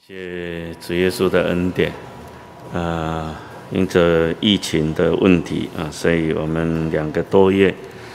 谢主耶稣的恩典，因着疫情的问题所以我们2个多月，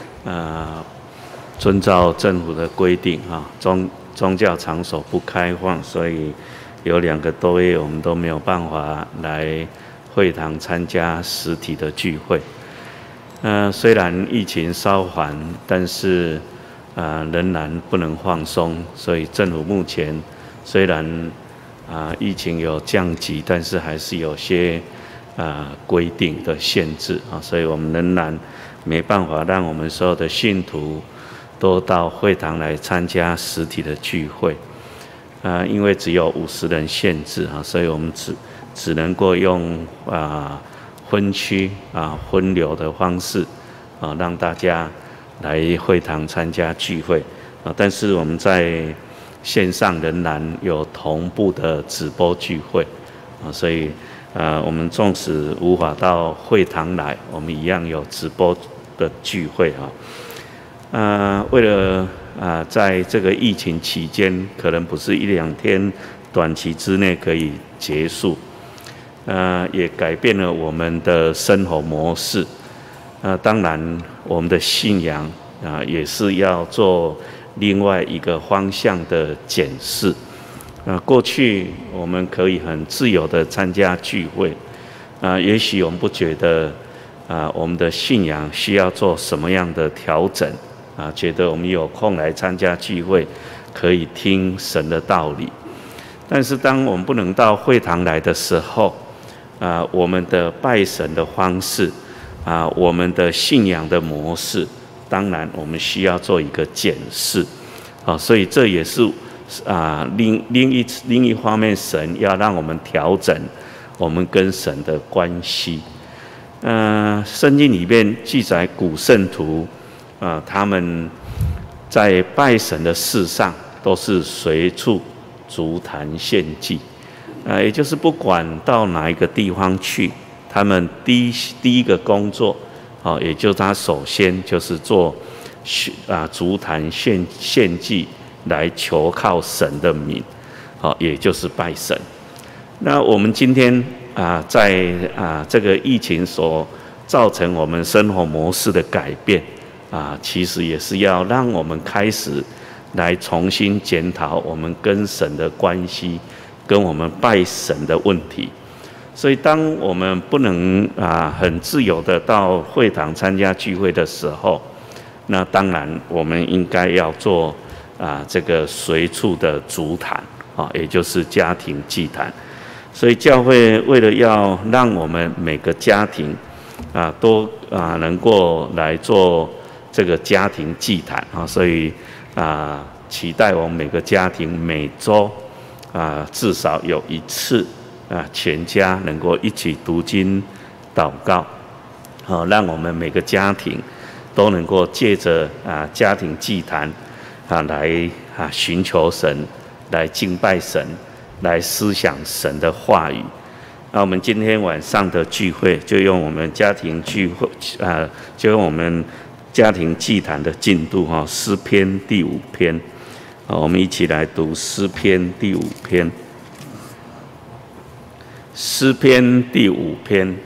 遵照政府的规定宗教场所不开放，所以有2个多月我们都没有办法来会堂参加实体的聚会。虽然疫情稍缓，但是仍然不能放松，所以政府目前虽然疫情有降级，但是还是有些规定的限制所以我们仍然没办法让我们所有的信徒都到会堂来参加实体的聚会因为只有50人限制所以我们只能够用分区分流的方式让大家来会堂参加聚会但是我们在线上仍然有同步的直播聚会所以我们纵使无法到会堂来，我们一样有直播的聚会为了在这个疫情期间，可能不是1-2天短期之内可以结束也改变了我们的生活模式当然我们的信仰也是要做另外一个方向的检视过去我们可以很自由的参加聚会也许我们不觉得我们的信仰需要做什么样的调整觉得我们有空来参加聚会可以听神的道理，但是当我们不能到会堂来的时候我们的拜神的方式我们的信仰的模式，当然我们需要做一个检视所以这也是另一方面，神要让我们调整我们跟神的关系圣经里面记载古圣徒他们在拜神的事上都是随处足坛献祭也就是不管到哪一个地方去，他们第一个工作也就是他首先就是做足坛献祭来求靠神的名也就是拜神。那我们今天在这个疫情所造成我们生活模式的改变其实也是要让我们开始来重新检讨我们跟神的关系，跟我们拜神的问题。所以当我们不能很自由的到会堂参加聚会的时候，那当然我们应该要做这个随处的足坛也就是家庭祭坛。所以教会为了要让我们每个家庭都能够来做这个家庭祭坛所以期待我们每个家庭每周至少有1次全家能够一起读经祷告让我们每个家庭都能够借着家庭祭坛来寻求神，来敬拜神，来思想神的话语。那我们今天晚上的聚会就用我们家庭聚会就用我们家庭祭坛的进度诗篇第5篇我们一起来读诗篇第5篇。诗篇第5篇，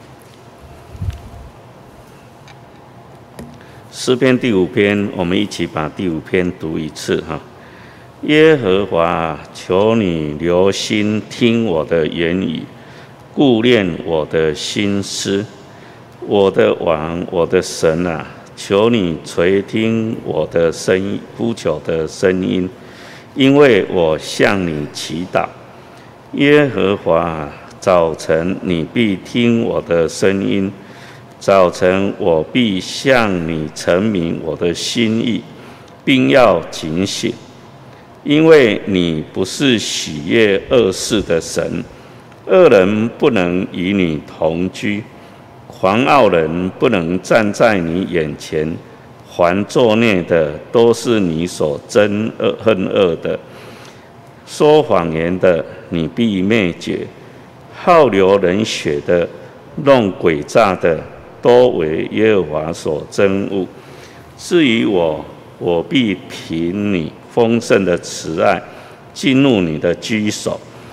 诗篇第5篇，我们一起把第5篇读一次耶和华，求你留心听我的言语，顾念我的心思。我的王，我的神求你垂听我的呼求的声音，因为我向你祈祷。耶和华，早晨你必听我的声音，早晨我必向你陈明我的心意，并要警醒。因为你不是喜悦恶事的神，恶人不能与你同居，狂傲人不能站在你眼前，凡作孽的都是你所恨恶的，说谎言的你必灭绝，好流人血的，弄诡诈的，都为耶和华所憎恶。至于我，我必凭你丰盛的慈爱进入你的居所，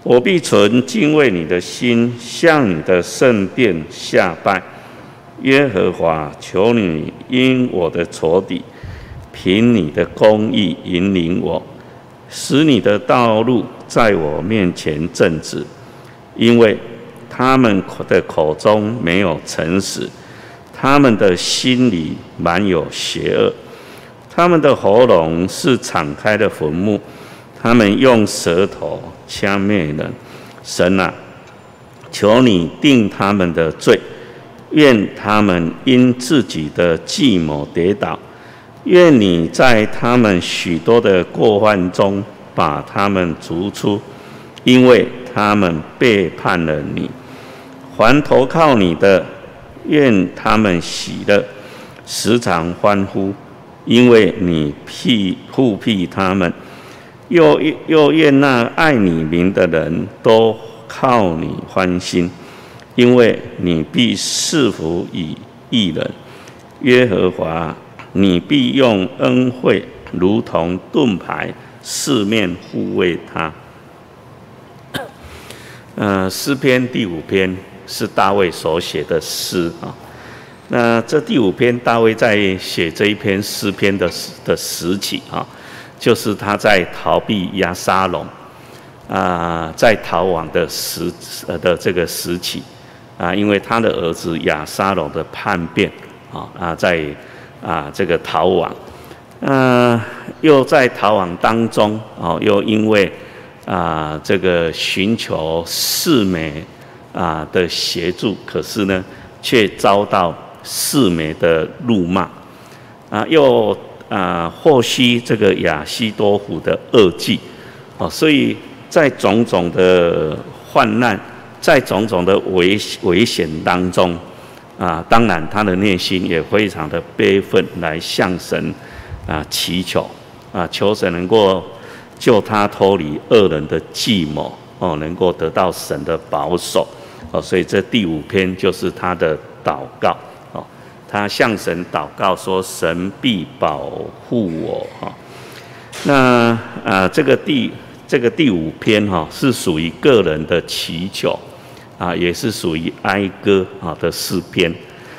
我必存敬畏你的心，向你的圣殿下拜。耶和华，求你因我的仇敌，凭你的公义引领我，使你的道路在我面前正直，因为他们的口中没有诚实，他们的心里满有邪恶，他们的喉咙是敞开的坟墓，他们用舌头掐灭人。神啊，求你定他们的罪，愿他们因自己的计谋跌倒，愿你在他们许多的过犯中把他们逐出，因为他们背叛了你。凡投靠你的，愿他们喜乐，时常欢呼，因为你护庇他们。又愿那爱你名的人都靠你欢心，因为你必赐福于义人。耶和华，你必用恩惠如同盾牌，四面护卫他。诗篇第5篇是大卫所写的诗啊。那这第5篇，大卫在写这一篇诗篇的时期啊，就是他在逃避押沙龙在逃亡的这个时期因为他的儿子押沙龙的叛变在这个逃亡，又在逃亡当中又因为这个寻求示每的协助，可是呢，却遭到示每的辱骂又获悉这个亚希多弗的恶计所以在种种的患难，在种种的危险当中当然他的内心也非常的悲愤，来向神祈求求神能够救他脱离恶人的计谋能够得到神的保守所以这第5篇就是他的祷告他向神祷告说：“神必保护我。”那这个第5篇是属于个人的祈求也是属于哀歌的诗篇。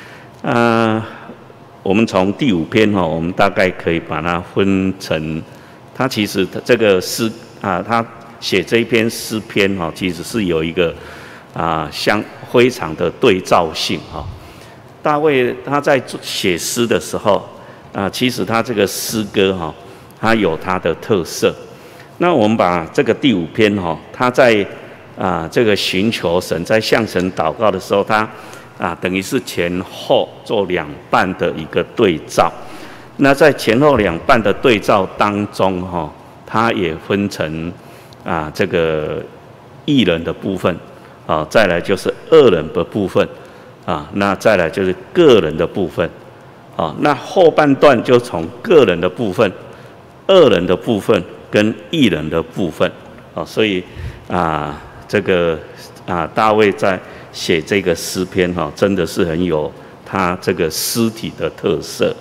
我们从第5篇我们大概可以把它分成，他其实这个诗他写这一篇诗篇其实是有一个非常的对照性大卫他在写诗的时候其实他这个诗歌它有它的特色。那我们把这个第5篇他在这个寻求神，在向神祷告的时候，他等于是前后做2半的一个对照。那在前后2半的对照当中它也分成这个义人的部分再来就是恶人的部分那再来就是个人的部分那后半段就从个人的部分、恶人的部分跟义人的部分所以这个大卫在写这个诗篇真的是很有他这个诗体的特色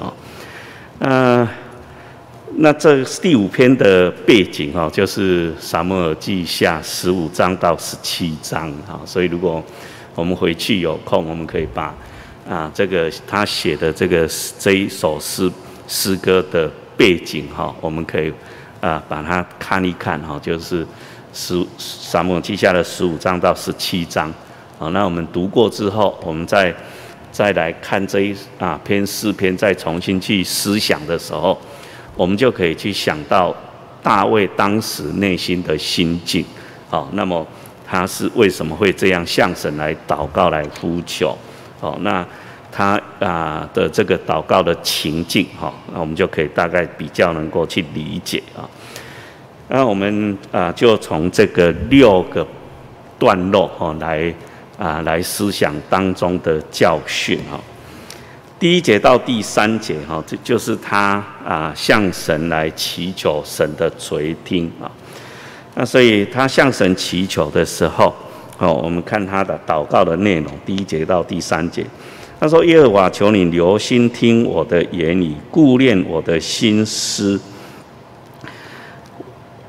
那这第5篇的背景就是撒母耳记下15章到17章所以如果我们回去有空，我们可以把这个他写的这一首诗歌的背景我们可以把它看一看就是撒母耳记下的15章到17章那我们读过之后，我们再来看这一篇诗篇，再重新去思想的时候，我们就可以去想到大卫当时内心的心境那么他是为什么会这样向神来祷告、来呼求那他的这个祷告的情境那我们就可以大概比较能够去理解那我们就从这个6个段落来思想当中的教训第1节到第3节这就是他向神来祈求神的垂听那所以他向神祈求的时候我们看他的祷告的内容，第1节到第3节。他说：“耶和华，求你留心听我的言语，顾念我的心思。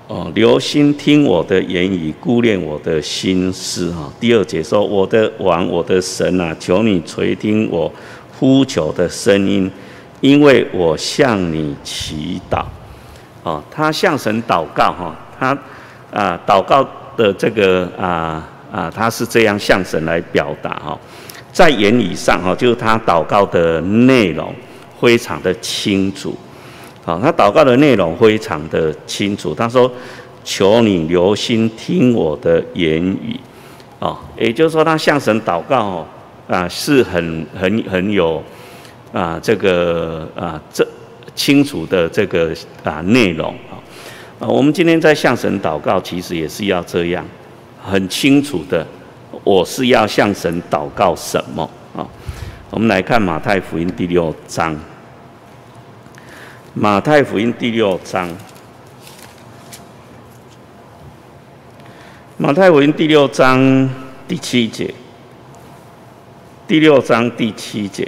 留心听我的言语，顾念我的心思哈。第2节说：我的王，我的神啊，求你垂听我呼求的声音，因为我向你祈祷。他向神祷告哈，他祷告的这个他是这样向神来表达哈。在言语上哈，就是他祷告的内容非常的清楚。他祷告的内容非常的清楚。他说：求你留心听我的言语。也就是说，他向神祷告是很有这个这清楚的这个内容我们今天在向神祷告，其实也是要这样，很清楚的，我是要向神祷告什么我们来看马太福音第6章。马太福音第6章，马太福音第6章第7节，第6章第7节，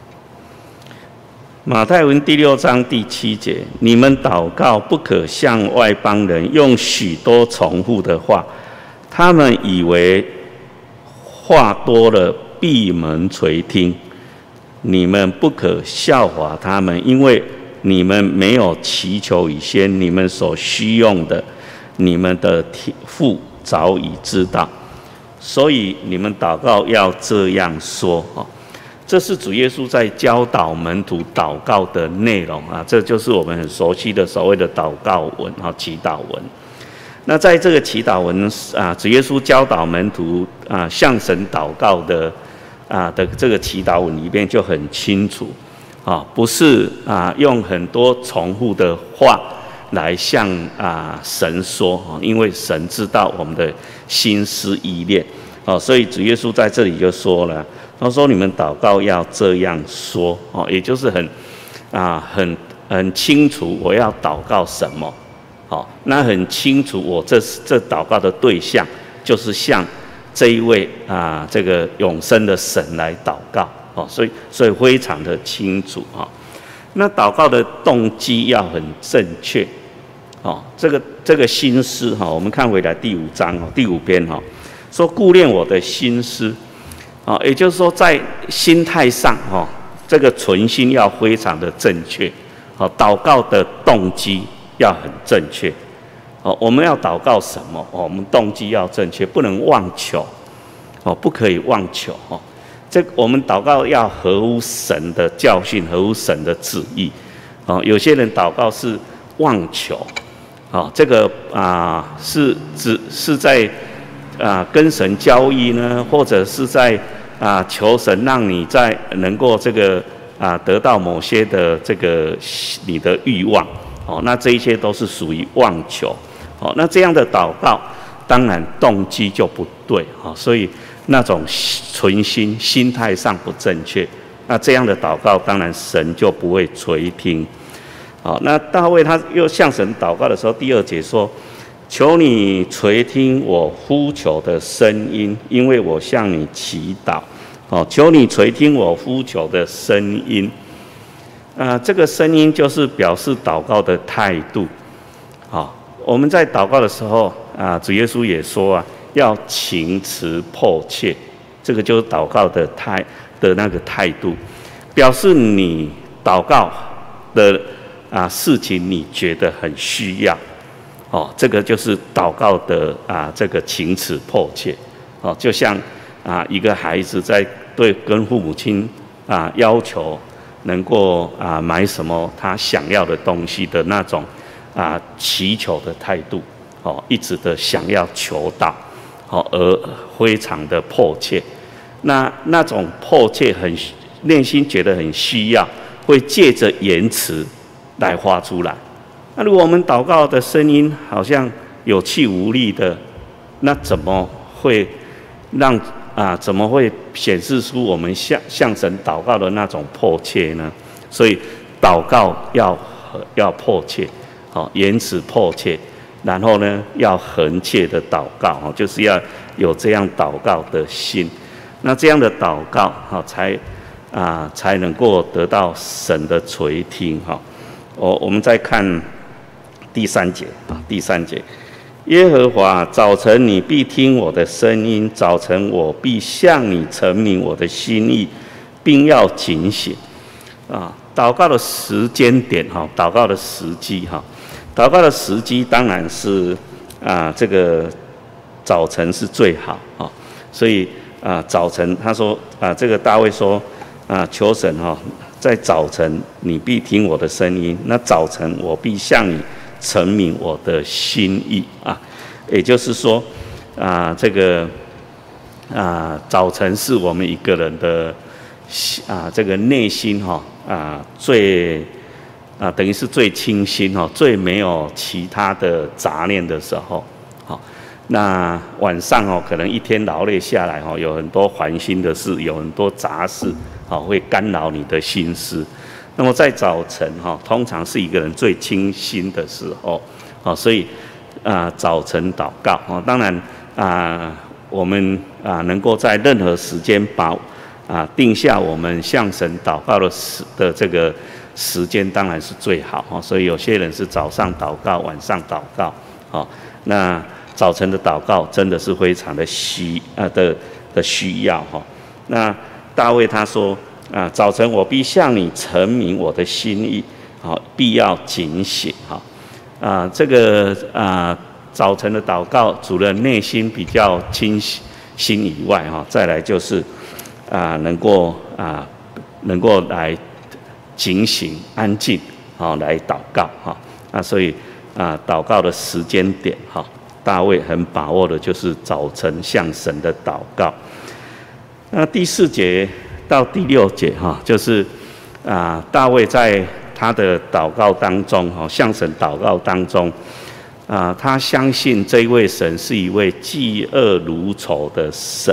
马太福音第6章第7节，你们祷告不可向外邦人用许多重复的话，他们以为话多了闭门垂听。你们不可效法他们，因为你们没有祈求以先，你们所需用的，你们的父早已知道。所以你们祷告要这样说这是主耶稣在教导门徒祷告的内容这就是我们很熟悉的所谓的祷告文祈祷文。那在这个祈祷文主耶稣教导门徒向神祷告的这个祈祷文里面就很清楚不是用很多重复的话来向神说因为神知道我们的心思意念所以主耶稣在这里就说了，他说你们祷告要这样说也就是很清楚我要祷告什么那很清楚我这祷告的对象就是向这一位这个永生的神来祷告所以非常的清楚那祷告的动机要很正确这个心思我们看回来第5章第5篇说顾念我的心思也就是说在心态上这个存心要非常的正确祷告的动机要很正确我们要祷告什么我们动机要正确，不能妄求不可以妄求我们祷告要合乎神的教训，合乎神的旨意有些人祷告是妄求这个是在跟神交易呢，或者是在求神让你在能够这个得到某些的这个你的欲望那这一些都是属于妄求那这样的祷告当然动机就不对所以那种存心态上不正确，那这样的祷告当然神就不会垂听那大卫他又向神祷告的时候，第2节说：求你垂听我呼求的声音，因为我向你祈祷求你垂听我呼求的声音这个声音就是表示祷告的态度我们在祷告的时候主耶稣也说要情辞迫切，这个就是祷告的那个态度，表示你祷告的事情你觉得很需要这个就是祷告的这个情辞迫切就像一个孩子在跟父母亲要求能够买什么他想要的东西的那种祈求的态度一直的想要求到而非常的迫切，那种迫切内心觉得很需要，会借着言辞来发出来。那如果我们祷告的声音好像有气无力的，那怎么会显示出我们向神祷告的那种迫切呢？所以祷告要迫切言辞迫切，然后呢要恒切的祷告就是要有这样祷告的心，那这样的祷告才能够得到神的垂听我们再看第三节啊，第三节，耶和华，早晨你必听我的声音，早晨我必向你陈明我的心意，并要警醒。啊，祷告的时间点哈，祷告的时机哈，祷告的时机当然是这个早晨是最好啊，所以早晨他说这个大卫说求神哈，在早晨你必听我的声音，那早晨我必向你陈明我的心意啊，也就是说这个早晨是我们一个人的这个内心哈最等于是最清新哈，最没有其他的杂念的时候，好，那晚上哦，可能一天劳累下来哈，有很多烦心的事，有很多杂事，好，会干扰你的心思。那么在早晨哈，通常是一个人最清新的时候，好，所以早晨祷告哦，当然我们能够在任何时间把定下我们向神祷告的这个时间，当然是最好哈。所以有些人是早上祷告，晚上祷告，好，那早晨的祷告真的是非常的需要哈。那大卫他说早晨我必向你陈明我的心意，好，必要警醒哈。这个早晨的祷告，除了内心比较清新以外哈，再来就是能够来警醒、安静，来祷告哈。所以祷告的时间点哈，大卫很把握的就是早晨向神的祷告。那第4节到第6节哈，就是大卫在他的祷告当中哈，向神祷告当中他相信这一位神是一位嫉恶如仇的神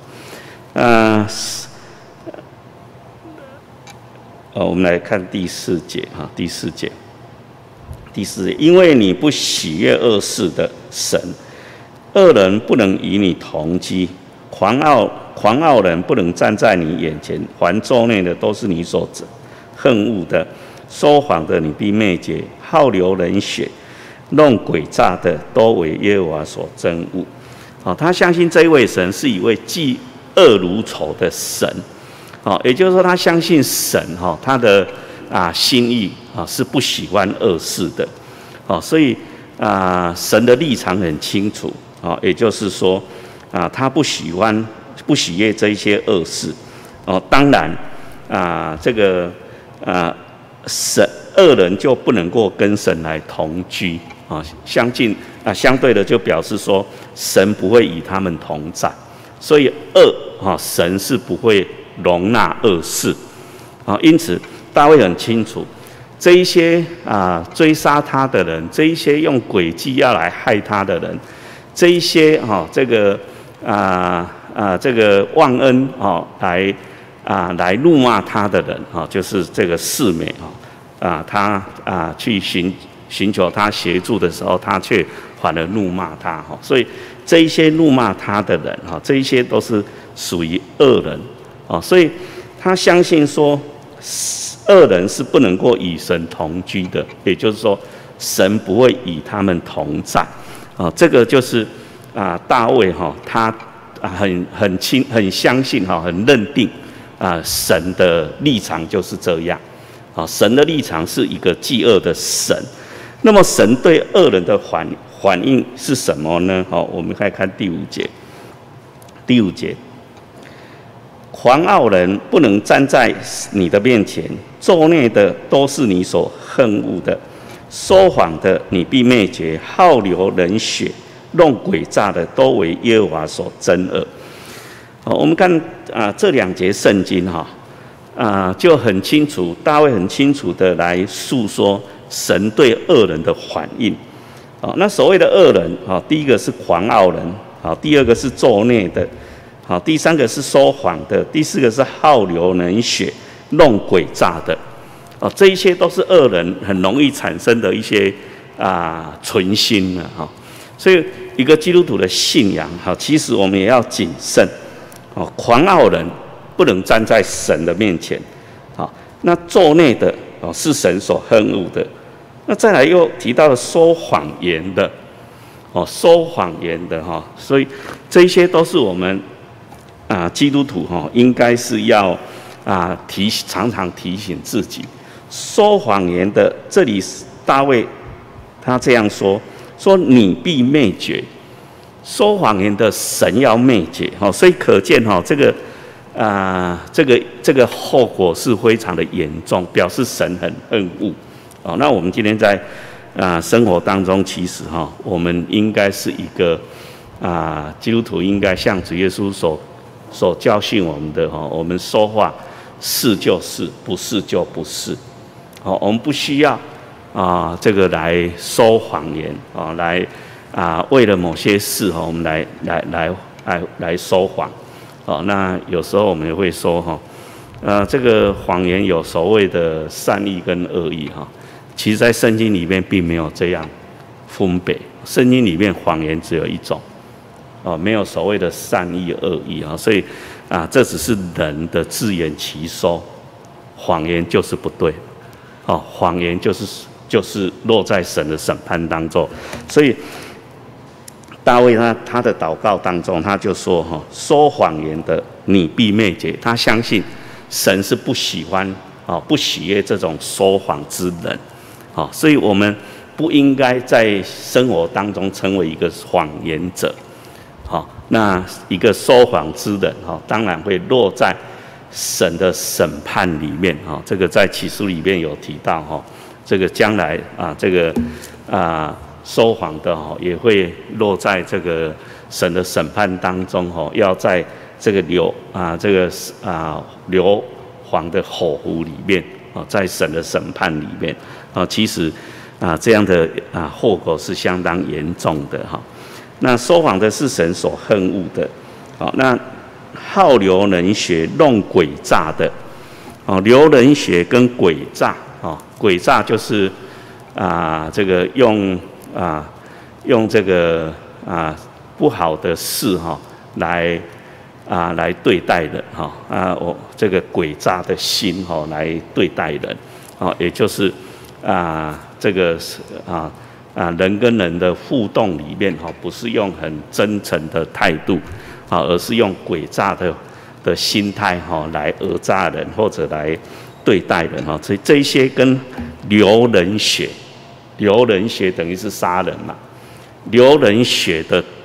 我们来看第4节哈，第4节，因为你不喜悦恶事的神，恶人不能与你同居，狂傲人不能站在你眼前，凡作孽的都是你所恨恶的，说谎的你必灭绝，好流人血，弄诡诈的都为耶和华所憎恶。他相信这一位神是一位嫉恶如仇的神，也就是说他相信神他的心意是不喜欢恶事的，所以神的立场很清楚，也就是说他不喜悦这一些恶事，当然这个恶人就不能够跟神来同居相对的就表示说神不会与他们同在，所以神是不会容纳恶事因此大卫很清楚这一些追杀他的人，这一些用诡计要来害他的人，这一些这个忘恩来怒骂他的人就是这个示每他去寻求他协助的时候，他却反而怒骂他所以这一些怒骂他的人这一些都是属于恶人所以他相信说恶人是不能够与神同居的，也就是说神不会与他们同在这个就是大卫他很相信很认定神的立场就是这样神的立场是一个嫉恶的神。那么神对恶人的反应是什么呢？我们来看第5节。第5节，狂傲人不能站在你的面前，作孽的都是你所恨恶的，说谎的你必灭绝，好流人血，弄诡诈的都为耶和华所憎恶。我们看这2节圣经就很清楚，大卫很清楚的来诉说神对恶人的反应。那所谓的恶人第一个是狂傲人，第二个是作孽的，第三个是说谎的，第4个是好流人血，弄诡诈的。这一些都是恶人很容易产生的一些存心所以一个基督徒的信仰其实我们也要谨慎狂傲人不能站在神的面前那作孽的是神所恨恶的那再来又提到了说谎言的，说谎言的哈，所以这些都是我们基督徒应该是要常常提醒自己，说谎言的。这里大卫他这样说你必灭绝，说谎言的神要灭绝，所以可见这个后果是非常的严重，表示神很恨恶。那我们今天在生活当中，其实我们应该是一个基督徒，应该像主耶稣所教训我们的我们说话是就是，不是就不是。我们不需要这个来说谎言来为了某些事我们来说谎。那有时候我们也会说这个谎言有所谓的善意跟恶意其实在圣经里面并没有这样分别，圣经里面谎言只有一种没有所谓的善意恶意所以这只是人的自圆其说，谎言就是不对谎言就是落在神的审判当中。所以大卫他的祷告当中，他就说说谎言的你必灭绝。他相信神是不喜欢不喜悦这种说谎之人所以我们不应该在生活当中成为一个谎言者那一个说谎之人当然会落在神的审判里面这个在启示里面有提到这个将来这个说谎的也会落在这个神的审判当中要在这个硫磺的火湖里面在神的审判里面其实这样的后果是相当严重的那说谎的是神所恨恶的那好流人血弄诡诈的流人血跟诡诈诡诈就是这个用这个不好的事来对待人我这个诡诈的心来对待人也就是这个人跟人的互动里面不是用很真诚的态度而是用诡诈的心态来讹诈人或者来对待人所以这一些跟流人血等于是杀人嘛，流人血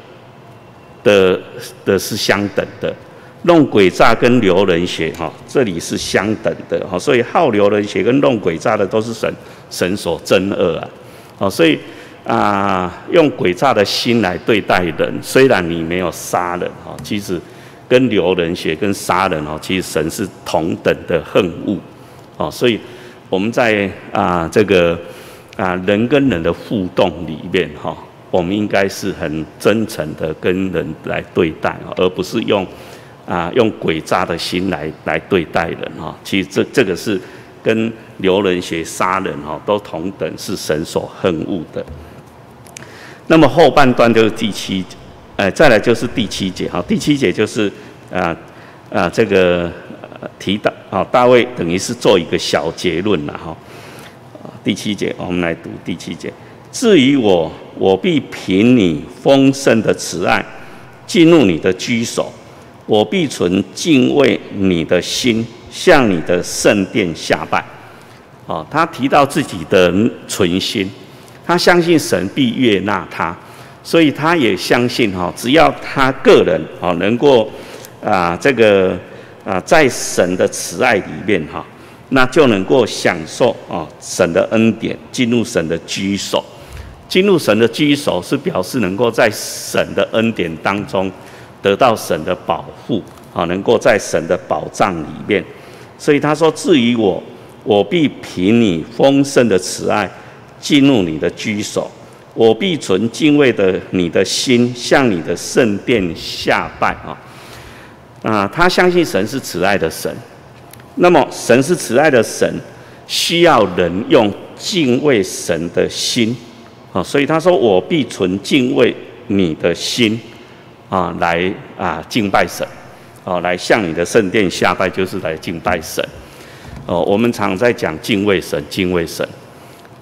的是相等的，弄诡诈跟流人血这里是相等的所以好流人血跟弄诡诈的都是神所憎恶所以用诡诈的心来对待人，虽然你没有杀人其实跟流人血跟杀人其实神是同等的恨恶所以我们在这个人跟人的互动里面我们应该是很真诚的跟人来对待而不是用诡诈的心来对待人其实这个是跟流人血杀人都同等是神所恨恶的。那么后半段就是再来就是第七节第七节就是这个提到大卫等于是做一个小结论了第七节我们来读第七节，至于我必凭你丰盛的慈爱进入你的居所，我必存敬畏你的心，向你的圣殿下拜他提到自己的存心，他相信神必悦纳他，所以他也相信只要他个人能够这个在神的慈爱里面那就能够享受神的恩典，进入神的居所。进入神的居所是表示能够在神的恩典当中得到神的保护能够在神的保障里面。所以他说，至于我必凭你丰盛的慈爱进入你的居所，我必存敬畏的你的心，向你的圣殿下拜他相信神是慈爱的神，那么神是慈爱的神，需要人用敬畏神的心所以他说我必存敬畏你的心来敬拜神来向你的圣殿下拜，就是来敬拜神我们常在讲敬畏神，敬畏神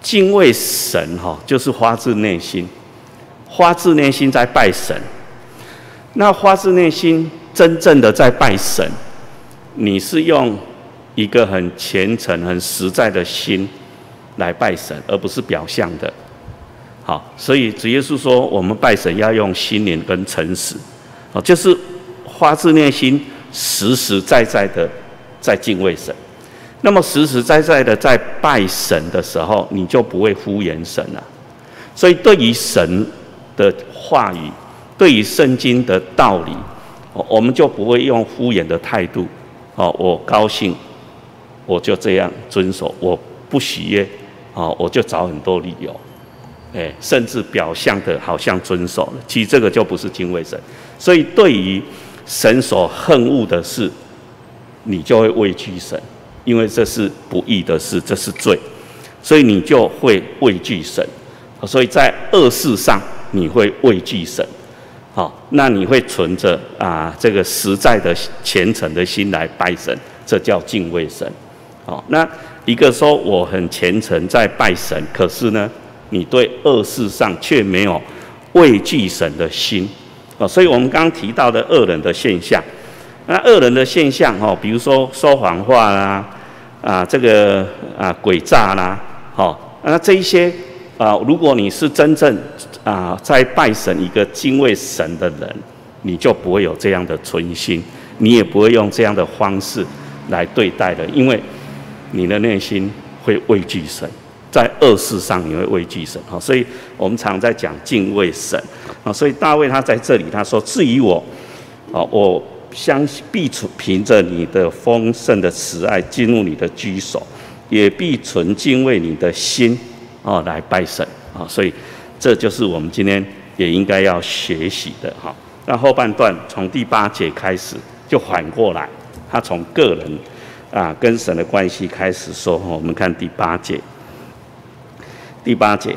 敬畏神就是发自内心，发自内心在拜神。那发自内心真正的在拜神，你是用一个很虔诚、很实在的心来拜神，而不是表象的。好，所以主耶稣说，我们拜神要用心灵跟诚实，就是发自内心、实实在在的在敬畏神。那么实实在在的在拜神的时候，你就不会敷衍神了。所以对于神的话语，对于圣经的道理，我们就不会用敷衍的态度。我高兴，我就这样遵守；我不喜悦，我就找很多理由。甚至表象的好像遵守了，其实这个就不是敬畏神。所以对于神所恨恶的事，你就会畏惧神，因为这是不义的事，这是罪，所以你就会畏惧神。所以在恶事上你会畏惧神，那你会存着这个实在的虔诚的心来拜神，这叫敬畏神。那一个说我很虔诚在拜神，可是呢，你对恶事上却没有畏惧神的心，所以我们刚刚提到的恶人的现象，那恶人的现象比如说说谎话啦，这个诡诈啦，那这一些如果你是真正在拜神一个敬畏神的人，你就不会有这样的存心，你也不会用这样的方式来对待人，因为你的内心会畏惧神。在恶事上你会畏惧神，所以我们常在讲敬畏神，所以大卫他在这里他说，至于我，我相信必凭着你的丰盛的慈爱进入你的居所，也必存敬畏你的心来拜神，所以这就是我们今天也应该要学习的。那后半段从第8节开始就反过来，他从个人跟神的关系开始说。我们看第8节。第8节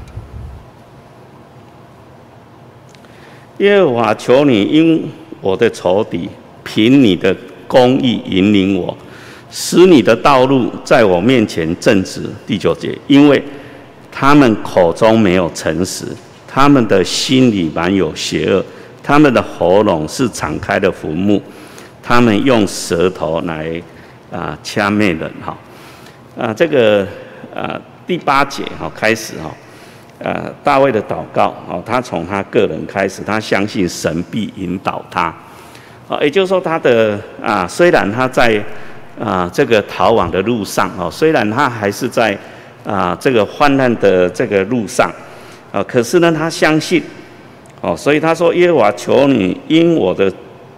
耶和华求你因我的仇敌凭你的公义引领我，使你的道路在我面前正直。第9节，因为他们口中没有诚实，他们的心里满有邪恶，他们的喉咙是敞开的坟墓，他们用舌头来掐灭人。这个第8节开始大卫的祷告他从他个人开始，他相信神必引导他。也就是说他的虽然他在这个逃亡的路上虽然他还是在这个患难的这个路上可是呢他相信所以他说耶和华求你因我的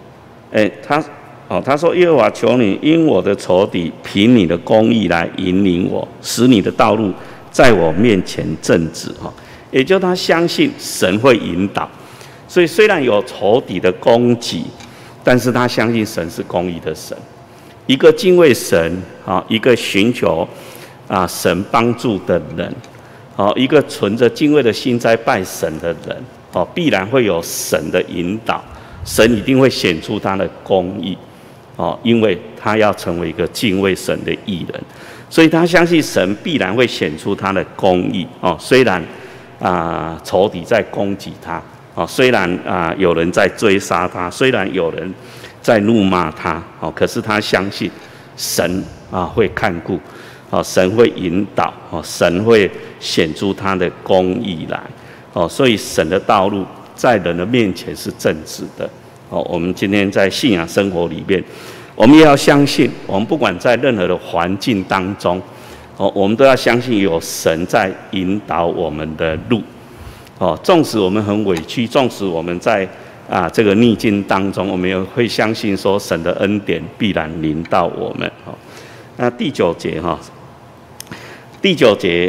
他说耶和华求你因我的仇敌凭你的公义来引领我，使你的道路在我面前正直。也就是他相信神会引导，所以虽然有仇敌的攻击，但是他相信神是公义的神。一个敬畏神一个寻求神帮助的人一个存着敬畏的心在拜神的人必然会有神的引导，神一定会显出他的公义因为他要成为一个敬畏神的义人，所以他相信神必然会显出他的公义虽然仇敌在攻击他虽然有人在追杀他，虽然有人在怒骂他可是他相信神会看顾神会引导神会显出他的公义来所以神的道路在人的面前是正直的。我们今天在信仰生活里面，我们也要相信，我们不管在任何的环境当中我们都要相信有神在引导我们的路纵使我们很委屈，纵使我们在这个逆境当中，我们也会相信说神的恩典必然临到我们那第9节第9节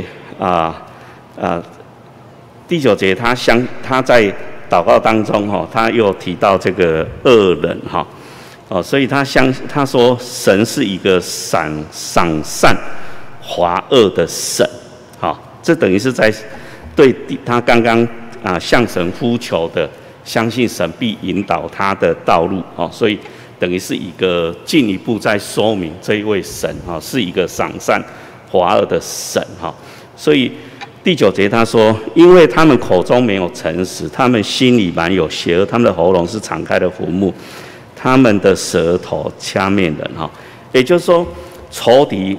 第9节他在祷告当中他又提到这个恶人所以他说神是一个赏善罚恶的神这等于是在对他刚刚向神呼求的，相信神必引导他的道路所以等于是一个进一步在说明这一位神是一个赏善罚恶的神所以第9节他说，因为他们口中没有诚实，他们心里满有邪恶，他们的喉咙是敞开的坟墓，他们的舌头掐灭人哈。也就是说，仇敌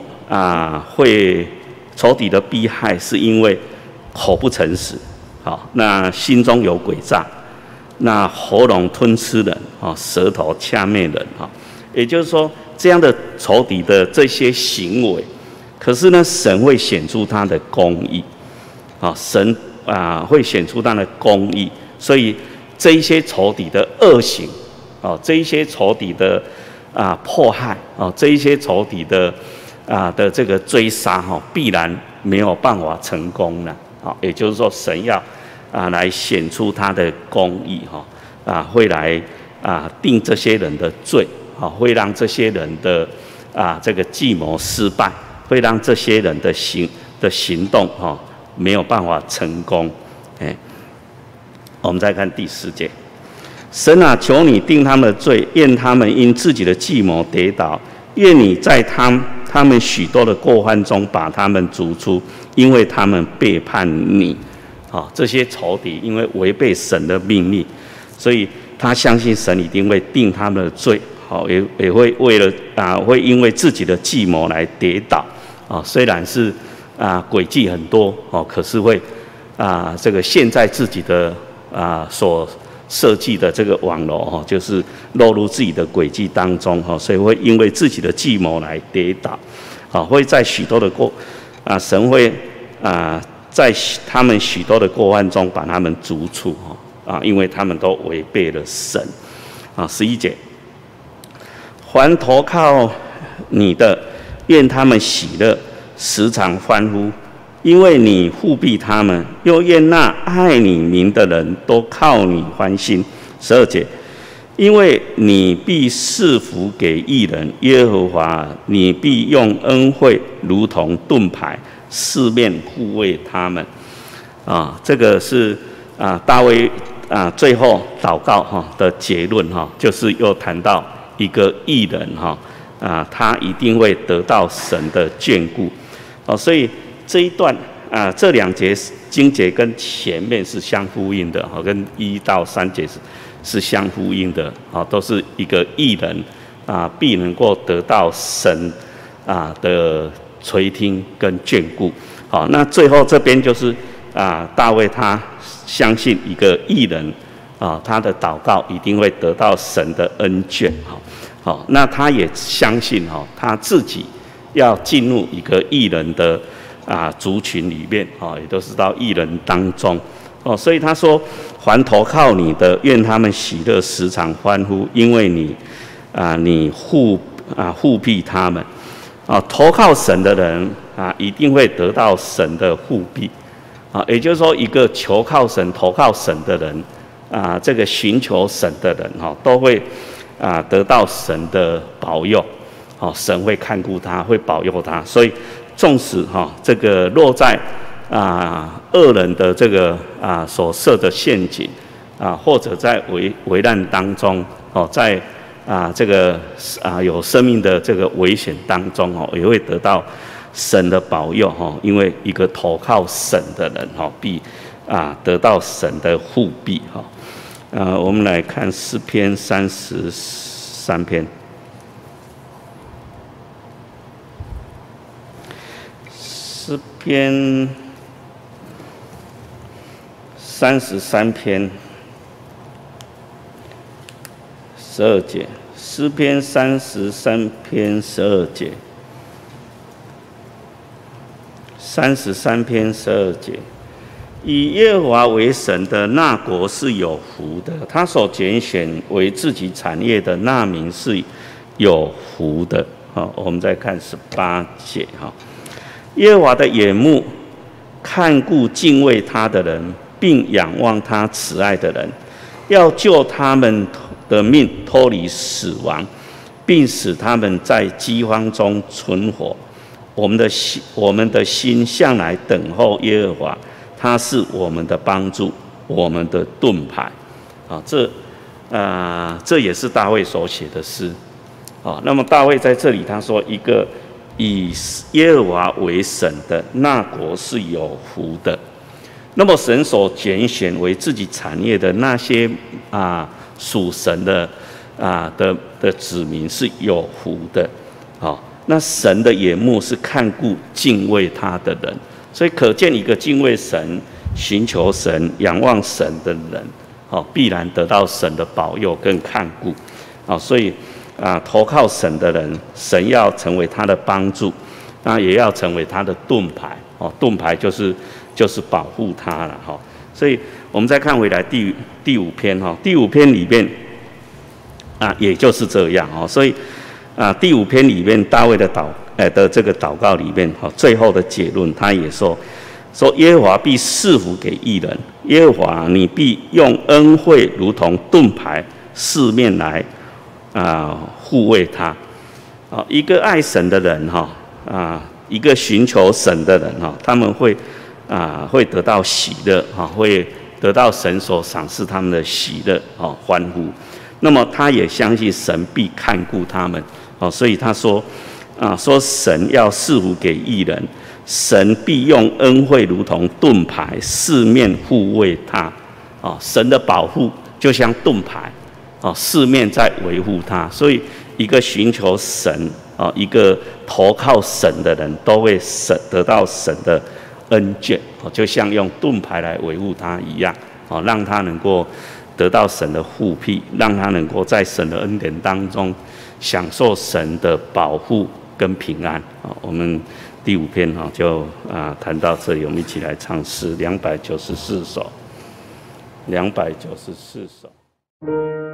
的逼害是因为口不诚实，好，那心中有诡诈，那喉咙吞吃人，舌头掐灭人哈。也就是说，这样的仇敌的这些行为，可是呢，神会显出他的公义。神会显出他的公义，所以这一些仇敌的恶行，这一些仇敌的迫害，这一些仇敌的这个追杀，必然没有办法成功了。也就是说，神要来显出他的公义，会来定这些人的罪，会让这些人的这个计谋失败，会让这些人的行动没有办法成功。我们再看第4节，神啊，求你定他们的罪，愿他们因自己的计谋跌倒，愿你在他们许多的过犯中把他们逐出，因为他们背叛你。这些仇敌因为违背神的命令，所以他相信神一定会定他们的罪，也会为了会因为自己的计谋来跌倒。虽然是诡计很多可是会这个陷在自己的所设计的这个网罗就是落入自己的诡计当中所以会因为自己的计谋来跌倒，会在许多的神会在他们许多的过犯中把他们逐出因为他们都违背了神。11节，凡投靠你的，愿他们喜乐，时常欢呼，因为你护庇他们，又愿那爱你名的人都靠你欢心。12节，因为你必赐福给义人，耶和华，你必用恩惠如同盾牌，四面护卫他们。这个是大卫最后祷告的结论就是又谈到一个义人他一定会得到神的眷顾。所以这一段这2节经节跟前面是相呼应的，跟1到3节是相呼应的，都是一个义人必能够得到神的垂听跟眷顾。那最后这边就是大卫他相信一个义人他的祷告一定会得到神的恩眷。那他也相信他自己要进入一个义人的族群里面也都是到义人当中所以他说，凡投靠你的，愿他们喜乐，时常欢呼，因为你护庇他们。投靠神的人一定会得到神的护庇。也就是说，一个求靠神、投靠神的人这个寻求神的人都会得到神的保佑。神会看顾他，会保佑他。所以纵使这个落在恶人的这个所设的陷阱或者在危难当中在这个有生命的这个危险当中也会得到神的保佑因为一个投靠神的人必得到神的护庇我们来看诗篇33篇。诗篇33篇12节，诗篇33篇12节，33篇12节，以耶和华为神的那国是有福的，他所拣选为自己产业的那民是有福的。我们再看18节耶和华的眼目看顾敬畏他的人，并仰望他慈爱的人，要救他们的命脱离死亡，并使他们在饥荒中存活。我们的心向来等候耶和华，他是我们的帮助，我们的盾牌。这也是大卫所写的诗。那么大卫在这里他说，一个以耶和华为神的，那国是有福的。那么神所拣选为自己产业的那些属神的的子民是有福的。那神的眼目是看顾敬畏他的人，所以可见一个敬畏神、寻求神、仰望神的人，必然得到神的保佑跟看顾。所以投靠神的人，神要成为他的帮助，那也要成为他的盾牌。盾牌就是保护他了。所以我们再看回来第五篇，第五篇里面也就是这样。所以第五篇里面大卫的这个祷告里面，最后的结论他也说耶和华必赐福给义人，耶和华你必用恩惠如同盾牌四面来护卫他。一个爱神的人一个寻求神的人他们会得到喜乐会得到神所赏赐他们的喜乐欢呼。那么他也相信神必看顾他们所以他说神要赐福给义人，神必用恩惠如同盾牌四面护卫他。神的保护就像盾牌四面在维护他。所以一个寻求神一个投靠神的人都会得到神的恩眷就像用盾牌来维护他一样让他能够得到神的护庇，让他能够在神的恩典当中享受神的保护跟平安。我们第五篇就谈到这里，我们一起来唱诗294首。294首。